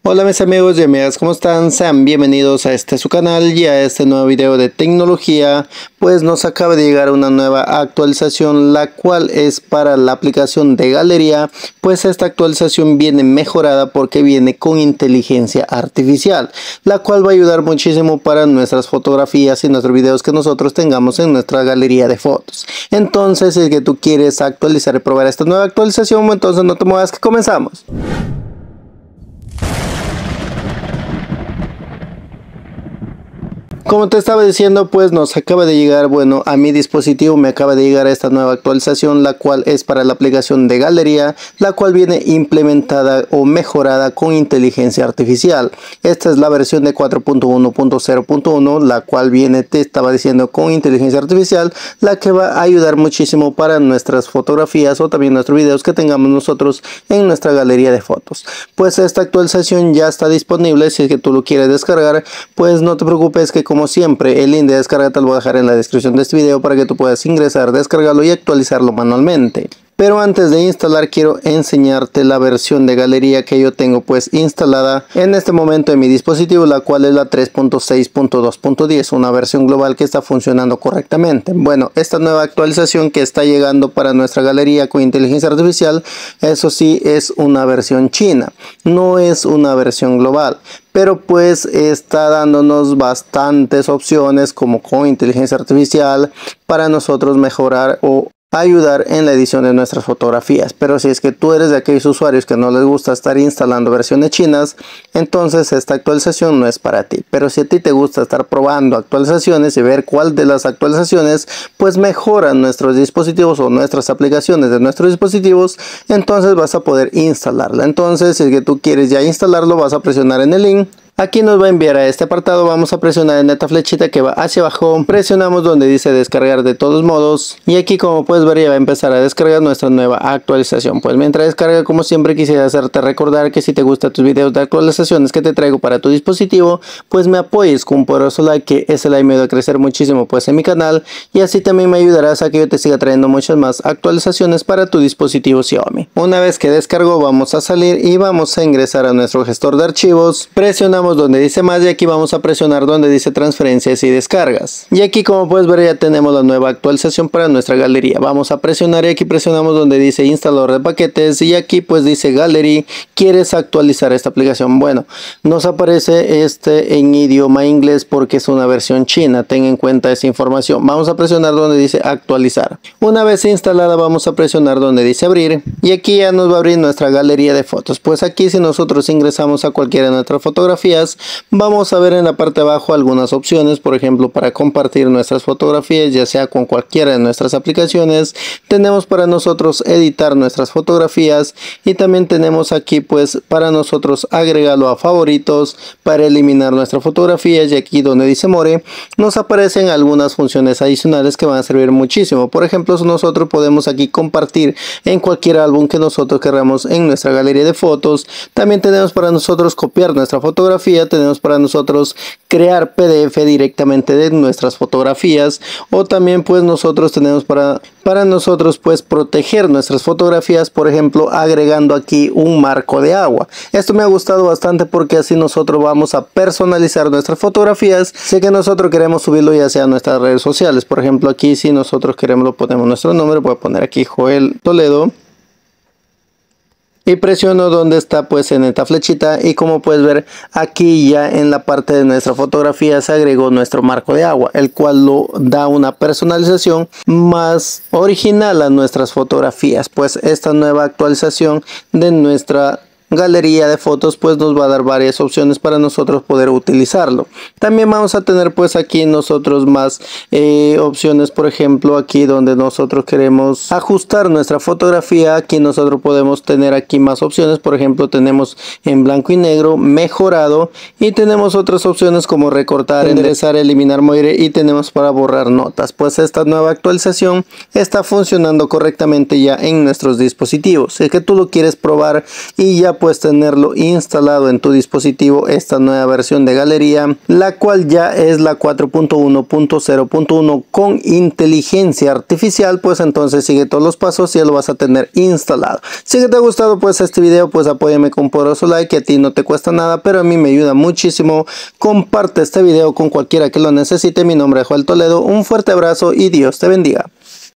Hola mis amigos y amigas, ¿cómo están? Sean bienvenidos a su canal y a este nuevo video de tecnología. Pues nos acaba de llegar una nueva actualización, la cual es para la aplicación de galería. Pues esta actualización viene mejorada porque viene con inteligencia artificial, la cual va a ayudar muchísimo para nuestras fotografías y nuestros videos que nosotros tengamos en nuestra galería de fotos. Entonces, si es que tú quieres actualizar y probar esta nueva actualización, entonces no te muevas que comenzamos. Como te estaba diciendo, pues nos acaba de llegar, bueno, a mi dispositivo me acaba de llegar esta nueva actualización, la cual es para la aplicación de galería, la cual viene implementada o mejorada con inteligencia artificial. Esta es la versión de 4.1.0.1, la cual viene, te estaba diciendo, con inteligencia artificial, la que va a ayudar muchísimo para nuestras fotografías o también nuestros videos que tengamos nosotros en nuestra galería de fotos. Pues esta actualización ya está disponible. Si es que tú lo quieres descargar, pues no te preocupes, que como siempre el link de descarga te lo voy a dejar en la descripción de este video para que tú puedas ingresar, descargarlo y actualizarlo manualmente. Pero antes de instalar, quiero enseñarte la versión de galería que yo tengo pues instalada en este momento en mi dispositivo, la cual es la 3.6.2.10, una versión global que está funcionando correctamente. Bueno, esta nueva actualización que está llegando para nuestra galería con inteligencia artificial, eso sí, es una versión china, no es una versión global. Pero pues está dándonos bastantes opciones como con inteligencia artificial para nosotros mejorar o ayudar en la edición de nuestras fotografías. Pero si es que tú eres de aquellos usuarios que no les gusta estar instalando versiones chinas, entonces esta actualización no es para ti. Pero si a ti te gusta estar probando actualizaciones y ver cuál de las actualizaciones pues mejoran nuestros dispositivos o nuestras aplicaciones de nuestros dispositivos, entonces vas a poder instalarla. Entonces, si es que tú quieres ya instalarlo, vas a presionar en el link. Aquí nos va a enviar a este apartado, vamos a presionar en esta flechita que va hacia abajo, presionamos donde dice descargar de todos modos y aquí, como puedes ver, ya va a empezar a descargar nuestra nueva actualización. Pues mientras descarga, como siempre, quisiera hacerte recordar que si te gustan tus videos de actualizaciones que te traigo para tu dispositivo, pues me apoyes con un poderoso like, que ese like me ayuda a crecer muchísimo pues en mi canal, y así también me ayudarás a que yo te siga trayendo muchas más actualizaciones para tu dispositivo Xiaomi. Una vez que descargó, vamos a salir y vamos a ingresar a nuestro gestor de archivos, presionamos donde dice más y aquí vamos a presionar donde dice transferencias y descargas. Y aquí, como puedes ver, ya tenemos la nueva actualización para nuestra galería. Vamos a presionar y aquí presionamos donde dice instalador de paquetes y aquí pues dice Gallery. ¿Quieres actualizar esta aplicación? Bueno, nos aparece en idioma inglés porque es una versión china. Ten en cuenta esa información. Vamos a presionar donde dice actualizar. Una vez instalada, vamos a presionar donde dice abrir y aquí ya nos va a abrir nuestra galería de fotos. Pues aquí, si nosotros ingresamos a cualquiera de nuestras fotografías, vamos a ver en la parte de abajo algunas opciones, por ejemplo, para compartir nuestras fotografías, ya sea con cualquiera de nuestras aplicaciones. Tenemos para nosotros editar nuestras fotografías y también tenemos aquí pues para nosotros agregarlo a favoritos, para eliminar nuestras fotografías, y aquí donde dice more nos aparecen algunas funciones adicionales que van a servir muchísimo. Por ejemplo, nosotros podemos aquí compartir en cualquier álbum que nosotros queramos en nuestra galería de fotos. También tenemos para nosotros copiar nuestra fotografía, tenemos para nosotros crear PDF directamente de nuestras fotografías, o también pues nosotros tenemos para nosotros pues proteger nuestras fotografías, por ejemplo agregando aquí un marco de agua. Esto me ha gustado bastante porque así nosotros vamos a personalizar nuestras fotografías. Sé que nosotros queremos subirlo ya sea a nuestras redes sociales, por ejemplo aquí si nosotros queremos lo ponemos nuestro nombre, voy a poner aquí Joel Toledo y presiono donde está pues en esta flechita y como puedes ver aquí ya en la parte de nuestra fotografía se agregó nuestro marco de agua, el cual lo da una personalización más original a nuestras fotografías. Pues esta nueva actualización de nuestra galería de fotos pues nos va a dar varias opciones para nosotros poder utilizarlo. También vamos a tener pues aquí nosotros más opciones, por ejemplo aquí donde nosotros queremos ajustar nuestra fotografía, aquí nosotros podemos tener aquí más opciones. Por ejemplo, tenemos en blanco y negro, mejorado, y tenemos otras opciones como recortar, enderezar, eliminar, mover, y tenemos para borrar notas. Pues esta nueva actualización está funcionando correctamente ya en nuestros dispositivos. Si es que tú lo quieres probar y ya pues tenerlo instalado en tu dispositivo esta nueva versión de Galería, la cual ya es la 4.1.0.1 con inteligencia artificial. Pues entonces sigue todos los pasos y ya lo vas a tener instalado. Si te ha gustado pues este video, pues apóyame con un poderoso like, que a ti no te cuesta nada, pero a mí me ayuda muchísimo. Comparte este video con cualquiera que lo necesite. Mi nombre es Joel Toledo, un fuerte abrazo y Dios te bendiga.